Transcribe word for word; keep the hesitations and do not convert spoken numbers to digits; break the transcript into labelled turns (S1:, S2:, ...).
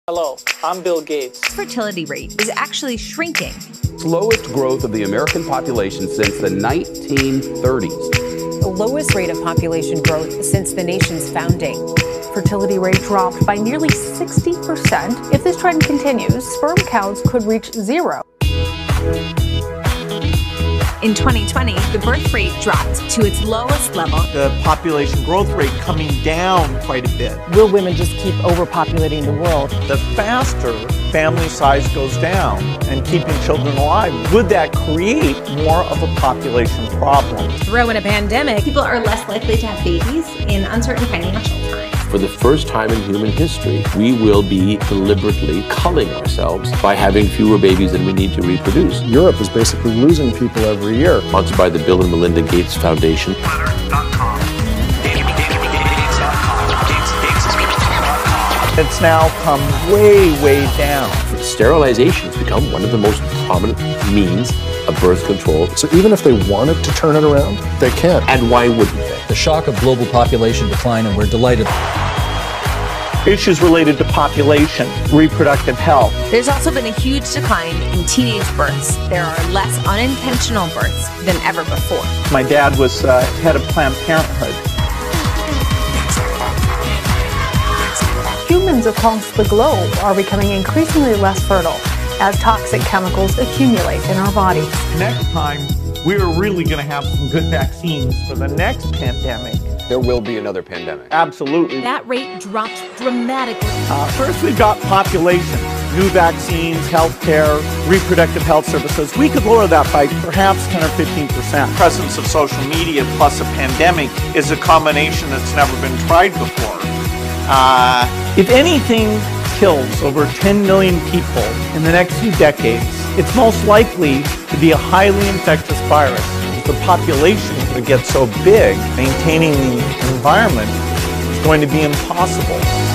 S1: Hello, I'm Bill Gates.
S2: Fertility rate is actually shrinking.
S3: Slowest growth of the American population since the nineteen thirties.
S4: The lowest rate of population growth since the nation's founding. Fertility rate dropped by nearly sixty percent. If this trend continues, sperm counts could reach zero.
S2: In twenty twenty, the birth rate dropped to its lowest level.
S5: The population growth rate coming down quite a bit.
S4: Will women just keep overpopulating the world?
S5: The faster family size goes down and keeping children alive, would that create more of a population problem?
S2: Throw in a pandemic, people are less likely to have babies in uncertain financial times.
S6: For the first time in human history, we will be deliberately culling ourselves by having fewer babies than we need to reproduce.
S7: Europe is basically losing people every year.
S6: Sponsored by the Bill and Melinda Gates Foundation.
S5: It's now come way, way down.
S6: Sterilization has become one of the most prominent means of birth control.
S7: So even if they wanted to turn it around, they can't.
S6: And why wouldn't they?
S8: The shock of global population decline, and we're delighted.
S5: Issues related to population, reproductive health.
S2: There's also been a huge decline in teenage births. There are less unintentional births than ever before.
S5: My dad was uh, head of Planned Parenthood.
S4: Humans across the globe are becoming increasingly less fertile as toxic chemicals accumulate in our bodies.
S5: Next time, we are really going to have some good vaccines for the next pandemic.
S6: There will be another pandemic.
S5: Absolutely.
S2: That rate dropped dramatically.
S5: Uh, first, we've got population, new vaccines, healthcare, reproductive health services. We could lower that by perhaps ten or fifteen percent. The presence of social media plus a pandemic is a combination that's never been tried before. Uh, if anything kills over ten million people in the next few decades, it's most likely to be a highly infectious virus. The population would get so big, maintaining the environment is going to be impossible.